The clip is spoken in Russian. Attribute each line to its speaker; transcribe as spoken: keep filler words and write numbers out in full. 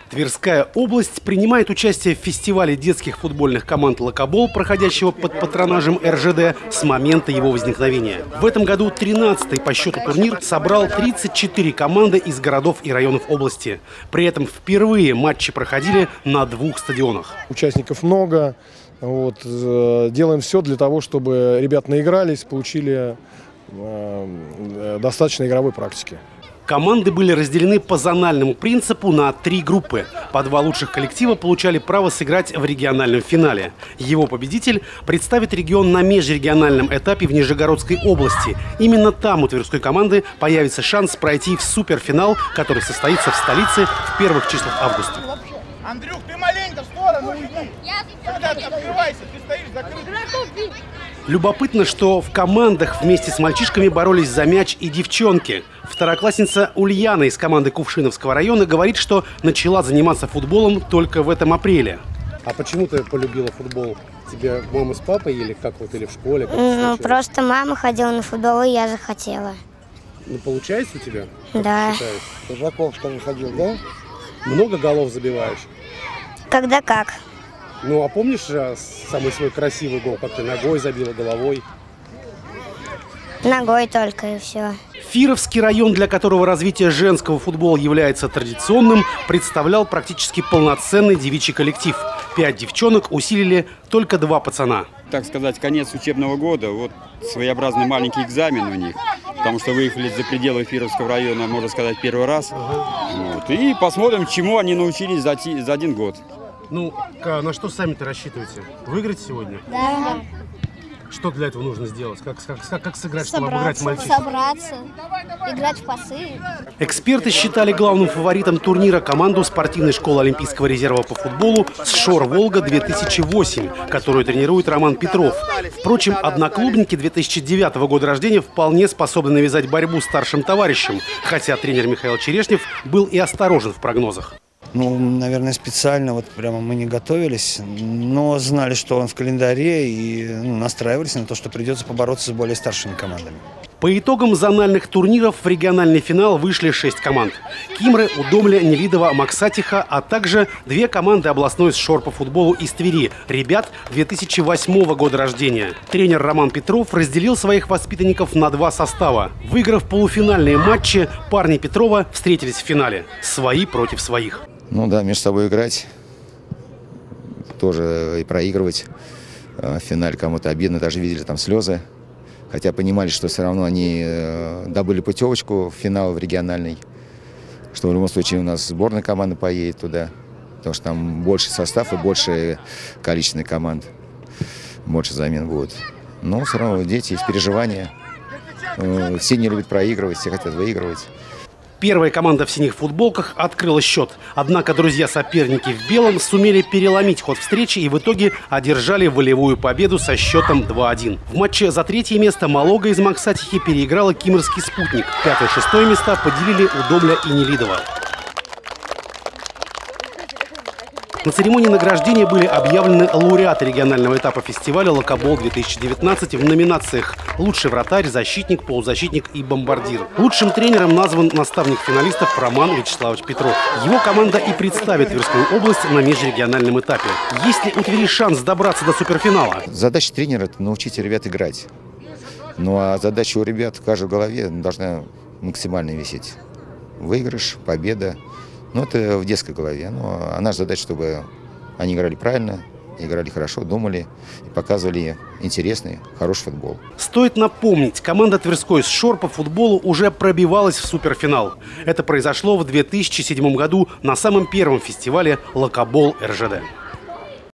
Speaker 1: Тверская область принимает участие в фестивале детских футбольных команд «Локобол», проходящего под патронажем эр жэ дэ с момента его возникновения. В этом году тринадцатый по счету турнир собрал тридцать четыре команды из городов и районов области. При этом впервые матчи проходили на двух стадионах.
Speaker 2: Участников много. Вот, делаем все для того, чтобы ребята наигрались, получили э, достаточно игровой практики.
Speaker 1: Команды были разделены по зональному принципу на три группы. По два лучших коллектива получали право сыграть в региональном финале. Его победитель представит регион на межрегиональном этапе в Нижегородской области. Именно там у тверской команды появится шанс пройти в суперфинал, который состоится в столице в первых числах августа.
Speaker 3: Андрюх, ты маленько в сторону уйди. Когда ты открывайся, ты стоишь закрыт.
Speaker 1: Любопытно, что в командах вместе с мальчишками боролись за мяч и девчонки. Второклассница Ульяна из команды Кувшиновского района говорит, что начала заниматься футболом только в этом апреле. А почему ты полюбила футбол? Тебе мама с папой или как вот, или в школе?
Speaker 4: Ну, просто мама ходила на футбол, и я захотела.
Speaker 1: Ну, получается у тебя?
Speaker 4: Да.
Speaker 5: Жаков, что ли, ходил, да?
Speaker 1: Много голов забиваешь?
Speaker 4: Когда как.
Speaker 1: Ну, а помнишь самый свой красивый гол, как ты ногой забила, головой?
Speaker 4: Ногой только, и все.
Speaker 1: Фировский район, для которого развитие женского футбола является традиционным, представлял практически полноценный девичий коллектив. Пять девчонок усилили только два пацана.
Speaker 6: Так сказать, конец учебного года, вот своеобразный маленький экзамен у них, потому что выехали за пределы Фировского района, можно сказать, первый раз. Вот. И посмотрим, чему они научились за, за один год.
Speaker 1: Ну, на что сами-то рассчитываете? Выиграть сегодня?
Speaker 4: Да.
Speaker 1: Что для этого нужно сделать? Как, как, как сыграть,
Speaker 4: Собраться,
Speaker 1: чтобы обыграть мальчишек?
Speaker 4: Собраться, играть в пасы.
Speaker 1: Эксперты считали главным фаворитом турнира команду спортивной школы Олимпийского резерва по футболу «Сшор-Волга-две тысячи восемь», которую тренирует Роман Петров. Впрочем, одноклубники две тысячи девятого года рождения вполне способны навязать борьбу старшим товарищам, хотя тренер Михаил Черешнев был и осторожен в прогнозах.
Speaker 5: Ну, наверное, специально вот прямо мы не готовились, но знали, что он в календаре, и ну, настраивались на то, что придется побороться с более старшими командами.
Speaker 1: По итогам зональных турниров в региональный финал вышли шесть команд. Кимры, Удомля, Нелидово, Максатиха, а также две команды областной СШОР по футболу из Твери. Ребят две тысячи восьмого года рождения. Тренер Роман Петров разделил своих воспитанников на два состава. Выиграв полуфинальные матчи, парни Петрова встретились в финале. Свои против своих.
Speaker 7: Ну да, между собой играть, тоже и проигрывать. В финале кому-то обидно, даже видели там слезы. Хотя понимали, что все равно они добыли путевочку в финал в региональный. Что в любом случае у нас сборная команда поедет туда. Потому что там больше состав и больше количество команд. Больше замен будет. Но все равно дети, есть переживания. Все не любят проигрывать, все хотят выигрывать.
Speaker 1: Первая команда в синих футболках открыла счет. Однако друзья-соперники в белом сумели переломить ход встречи и в итоге одержали волевую победу со счетом два один. В матче за третье место Малога из Максатихи переиграла Кимрский спутник. Пятое и шестое места поделили Удомля и Нелидово. На церемонии награждения были объявлены лауреаты регионального этапа фестиваля «Локобол-две тысячи девятнадцать» в номинациях «Лучший вратарь», «Защитник», «Полузащитник» и «Бомбардир». Лучшим тренером назван наставник финалистов Роман Вячеславович Петров. Его команда и представит Тверскую область на межрегиональном этапе. Есть ли у Твери шанс добраться до суперфинала?
Speaker 7: Задача тренера – это научить ребят играть. Ну а задача у ребят в каждой голове должна максимально висеть. Выигрыш, победа. Ну, это в детской голове. Ну, а наша задача, чтобы они играли правильно, играли хорошо, думали и показывали интересный, хороший футбол.
Speaker 1: Стоит напомнить, команда Тверской СШОР по футболу уже пробивалась в суперфинал. Это произошло в две тысячи седьмом году на самом первом фестивале «Локобол эр жэ дэ».